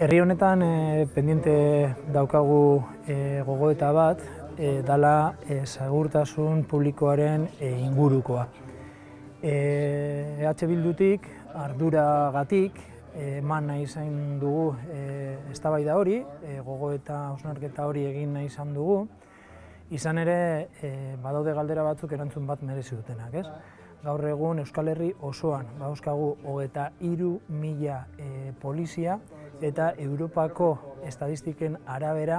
Herri honetan pendiente daukagu gogoeta bat, dala segurtasun publikoaren ingurukoa. EH Bildutik arduragatik eman nahi izan dugu eztabaida hori, gogoeta hausnarketa hori egin nahi izan dugu. Izan ere, badaude galdera batzuk erantzun bat merezi dutenak, ez? Gaur egun Euskal Herri osoan badauzkagu 23.000 polizia eta Europako estatistiken arabera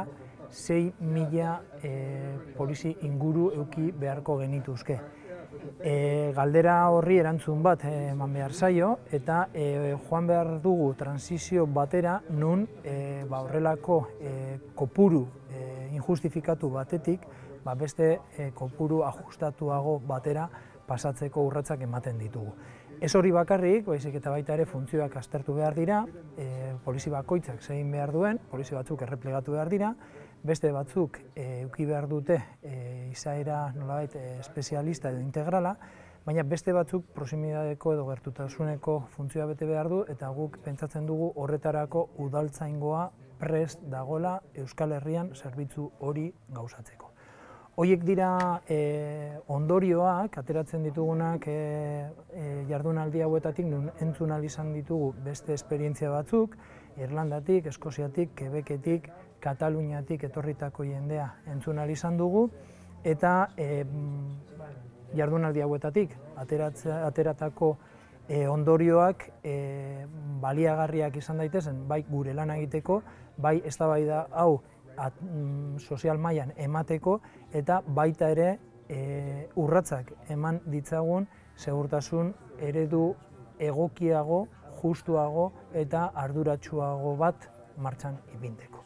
6.000 polizi inguru eduki beharko genituzke. Galdera horri erantzun bat eman behar zaio eta joan behar dugu transizio batera nun horrelako kopuru injustifikatu batetik beste kopuru ajustatuago batera pasatzeko urratsak ematen ditugu. Ez hori bakarrik, baizik eta baita ere funtzioak aztertu behar dira, polizi bakoitzak zein behar duen, polizi batzuk erreplegatu behar dira, beste batzuk eduki behar dute izaera nolabait espezialista edo integrala, baina beste batzuk proximidadeko edo gertutasuneko funtzioa bete behar du eta guk pentsatzen dugu horretarako udaltzaingoa prest dagoela Euskal Herrian zerbitzu hori gauzatzeko. Horiek dira ondorioak, ateratzen ditugunak jardunaldi hauetatik nun entzun ahal izan ditugu beste esperientzia batzuk, Irlandatik, Eskoziatik, Quebeketik, Kataluniatik etorritako jendea entzun ahal izan dugu, eta jardunaldi hauetatik ateratako ondorioak baliagarriak izan daitezen, bai gure lana egiteko, bai eztabaida hau sozial mailan emateko eta baita ere urratsak eman ditzagun segurtasun eredu egokiago, justuago eta arduratsuago bat martxan ipintzeko.